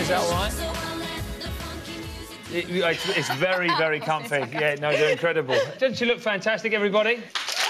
Is that all right? It's very, very comfy. Yeah, no, they're incredible. Doesn't she look fantastic, everybody?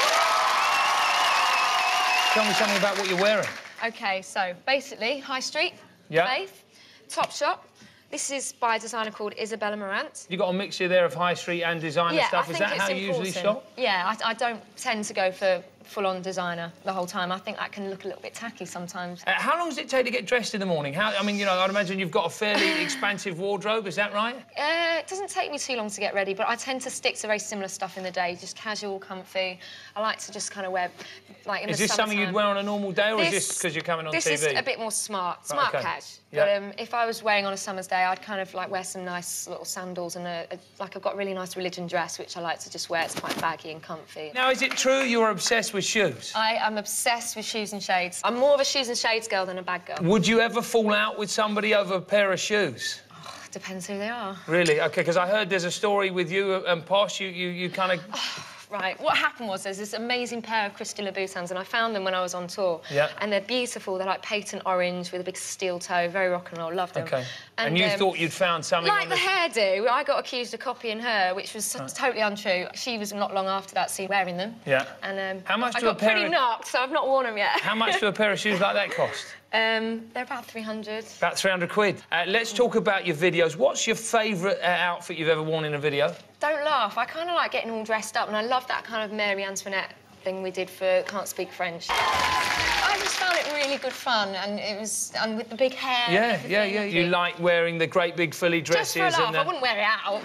Tell me something about what you're wearing. OK, so, basically, High Street, yeah. Faith, Topshop. This is by a designer called Isabella Marant. You got a mixture there of High Street and designer stuff. Is that how you usually shop? Yeah, I don't tend to go for full-on designer the whole time. I think that can look a little bit tacky sometimes. How long does it take to get dressed in the morning? I mean, you know, I'd imagine you've got a fairly expansive wardrobe, is that right? It doesn't take me too long to get ready, but I tend to stick to very similar stuff in the day, just casual, comfy. I like to just kind of wear, like, in the summertime. Is this something you'd wear on a normal day, or is this because you're coming on TV? This is a bit more smart cash. Yeah. But if I was wearing on a summer's day, I'd kind of, like, wear some nice little sandals and, like, I've got a really nice religion dress, which I like to just wear. It's quite baggy and comfy. Now, is it true you're obsessed with shoes? I'm obsessed with shoes and shades. I'm more of a shoes and shades girl than a bag girl. Would you ever fall out with somebody over a pair of shoes? Oh, depends who they are. Really? OK, because I heard there's a story with you and Posh. You kind of... Right, what happened was there's this amazing pair of Christy Louboutins, and I found them when I was on tour. Yeah. And they're beautiful. They're like patent orange with a big steel toe, very rock and roll. Love them. OK. And you thought you'd found something like on the hairdo. I got accused of copying her, which was totally untrue. She was not long after that seen wearing them. Yeah. And how much I got pretty knocked, so I've not worn them yet. How much do a pair of shoes like that cost? They're about 300. About 300 quid. Let's talk about your videos. What's your favourite outfit you've ever worn in a video? Don't laugh. I kind of like getting all dressed up, and I love that kind of Mary Antoinette thing we did for Can't Speak French. I just found it really good fun, and it was... And with the big hair... Yeah. You like wearing the great big frilly dresses. Just for a laugh. I wouldn't wear it out.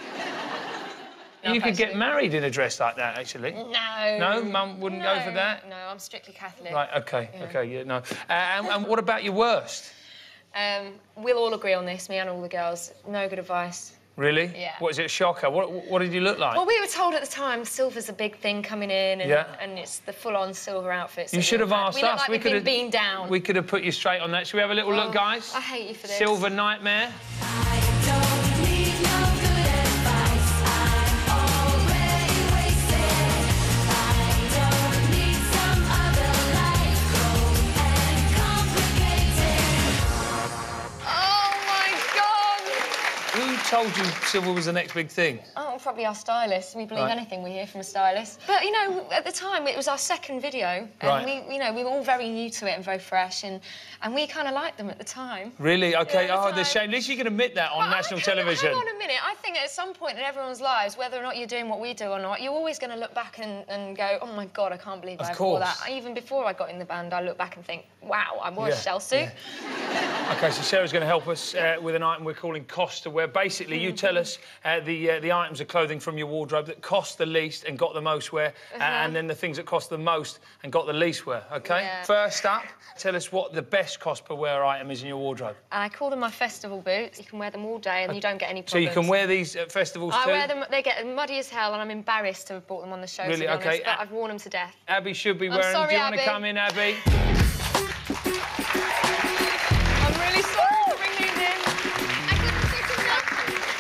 You could get married in a dress like that, actually. No. No? Mum wouldn't go for that? No, I'm strictly Catholic. Right, OK, yeah, no. And what about your worst? We'll all agree on this, me and all the girls. No good advice. Really? Yeah. What, is it a shocker? What did you look like? Well, we were told at the time silver's a big thing coming in, and it's the full-on silver outfits. You should have asked us. We look like we've been beamed down. We could have put you straight on that. Should we have a little look, guys? I hate you for this. Silver Nightmare. Told you silver was the next big thing? Oh, probably our stylist. We believe anything we hear from a stylist. But, you know, at the time, it was our second video. And we were all very new to it and very fresh, and we kind of liked them at the time. Really? OK. Oh, the shame. At least you can admit that on national television. Hang on a minute. I think at some point in everyone's lives, whether or not you're doing what we do or not, you're always going to look back and go, oh, my God, I can't believe I wore that. Even before I got in the band, I look back and think, wow, I wore a shell suit. Yeah. OK, so Sarah's going to help us with an item we're calling Cost to Wear. Basically, you tell us the items of clothing from your wardrobe that cost the least and got the most wear, and then the things that cost the most and got the least wear, OK? Yeah. First up, tell us what the best cost per wear item is in your wardrobe. I call them my festival boots. You can wear them all day and you don't get any problems. So you can wear these at festivals too? I wear them, they get muddy as hell, and I'm embarrassed to have bought them on the show, really? To be honest, but I've worn them to death. Abby should be wearing them. Do you want to come in, Abby? I'm really sorry to bring these in. I couldn't fit in them.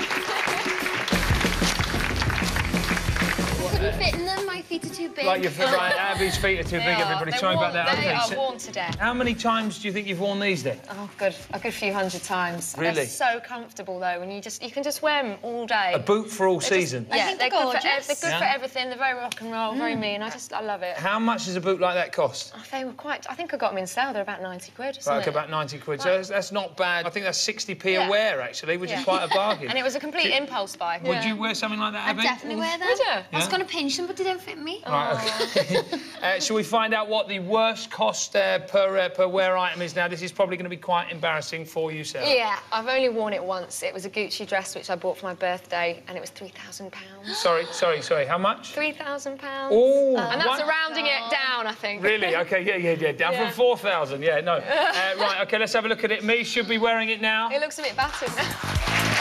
Couldn't fit in them, my feet are too big. Like Abby's feet are too big, everybody. Sorry about that. They are worn to death. How many times do you think you've worn these, then? Oh, good. A good few hundred times. Really? They're so comfortable, though, and you can just wear them all day. A boot for all season? Yeah, I think they're gorgeous. They're good for everything. They're very rock and roll, very me, and I love it. How much does a boot like that cost? Oh, they were quite... I think I got them in sale. They're about 90 quid, isn't Right, about 90 quid. So that's not bad. I think that's 60p a wear, actually, which is quite a bargain. And it was a complete impulse buy. Would you wear something like that, Abby? I'd definitely wear them. Would you? I was going to pinch them, but they don't fit me. Right, OK. Shall we find out what the worst cost per wear item is now? This is probably going to be quite embarrassing for you, Sarah. Yeah, I've only worn it once. It was a Gucci dress which I bought for my birthday, and it was £3,000. Sorry, how much? £3,000. Oh, and that's rounding it down, I think. Really? OK, yeah. Down from 4,000, yeah, no. Right, OK, let's have a look at it. Me should be wearing it now. It looks a bit battered now.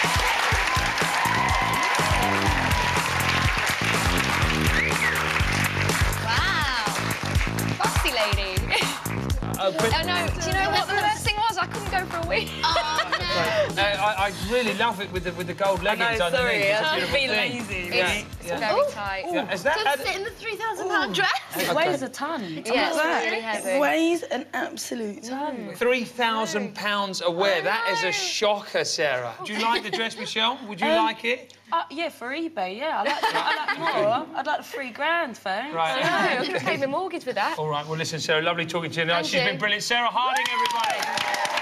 Lady. No, do you know what the worst thing was? I couldn't go for a week. Oh, no. I really love it with the gold leggings underneath. Sorry, it's a I'm beautiful being thing. lazy. It's very tight. Is that Does it fit in the £3,000 ton dress. It weighs a ton. Yeah, it's really heavy. It weighs an absolute ton. £3,000 a wear. That is a shocker, Sarah. Do you like the dress, Michelle? Would you like it? Yeah, for eBay, yeah. I like more. I'd like the $3,000, thanks. Right. I could pay my mortgage with that. All right, well, listen, Sarah, lovely talking to you tonight. Thank She's you. been brilliant. Sarah Harding, everybody.